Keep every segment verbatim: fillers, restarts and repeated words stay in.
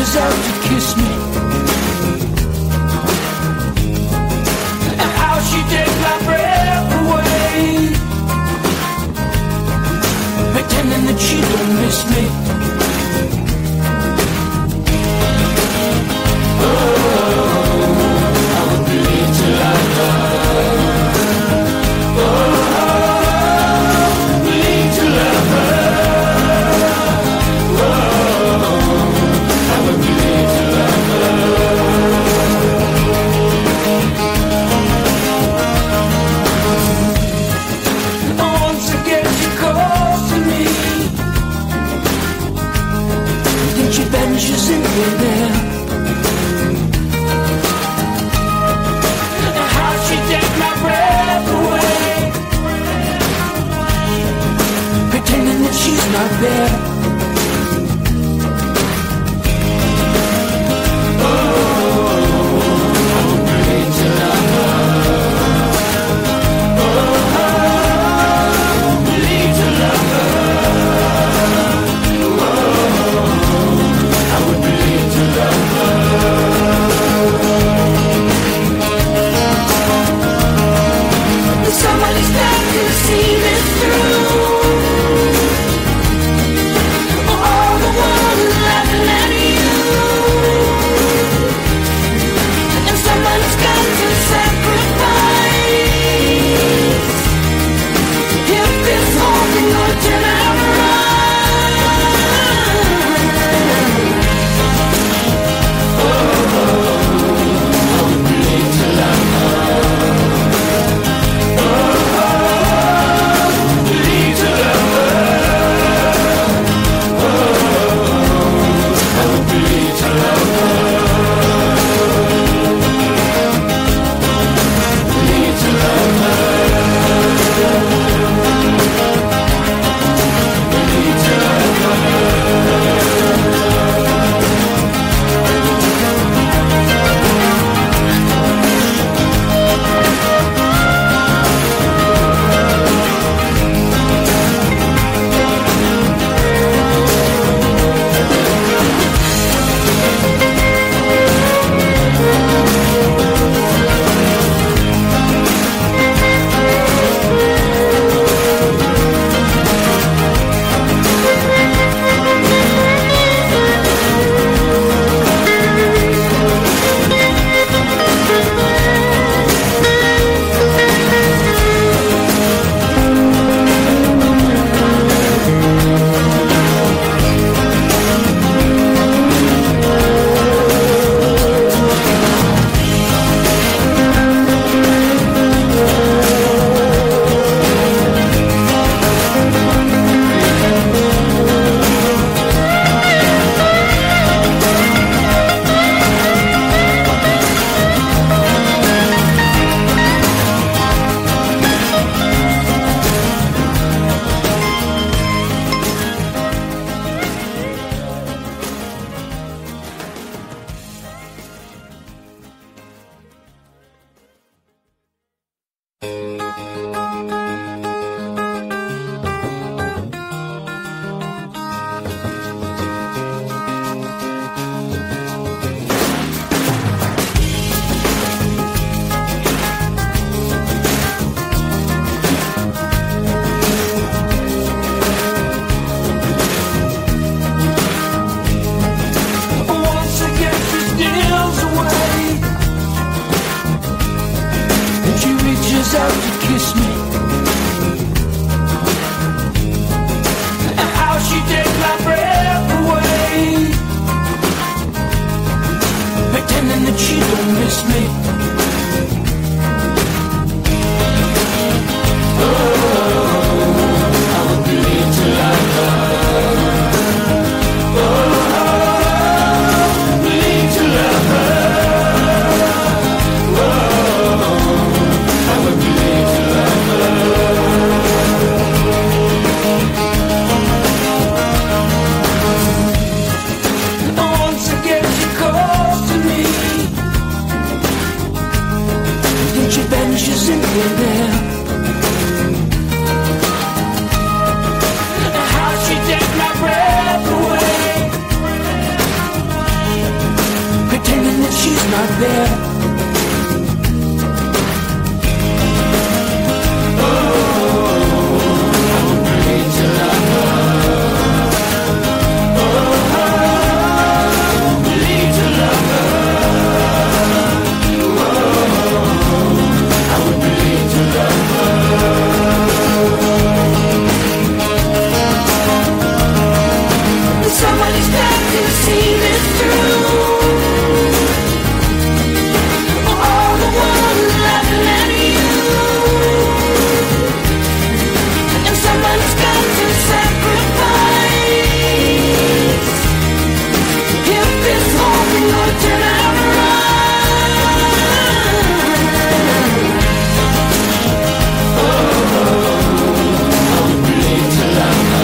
reaches out to kiss me, and how she takes my breath away, pretending that she don't miss me. She's in there, and how she takes my breath away, pretending that she's not there. Out to kiss me, and how she takes my breath away, pretending that she don't miss me. Oh, I would believe till I love. Oh, believe till I love. Oh, I would believe till I love. Once again she calls to me, not there. Somebody's got to see this through. All the one laughing at you. And somebody's got to sacrifice. If this whole thing gonna turn out right. Oh, I would believe to love her.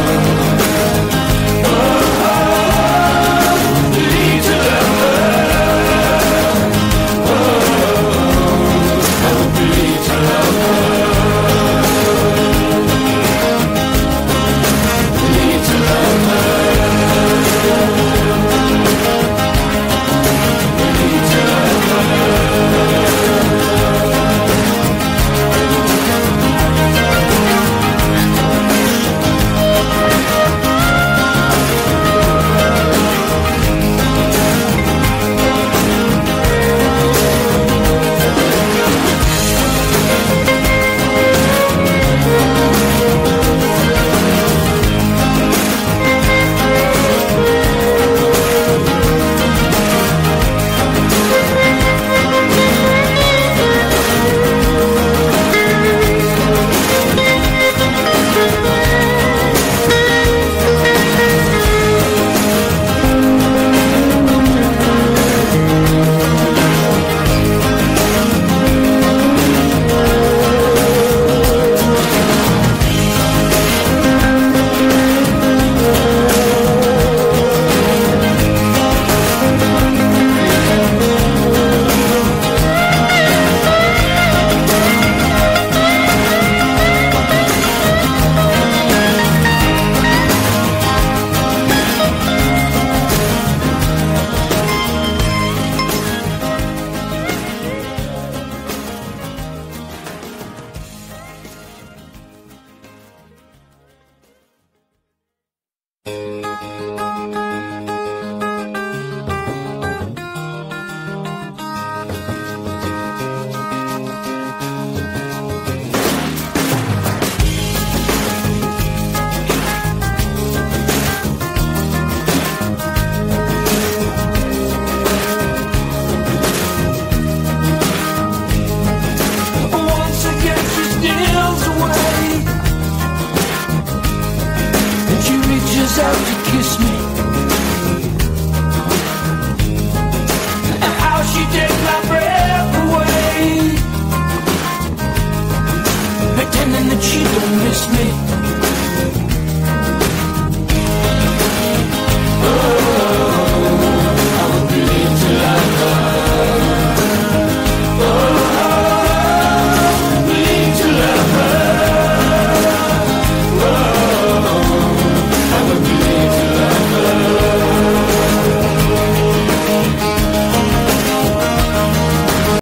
Out to kiss me, how she takes my breath away, pretending that she don't miss me.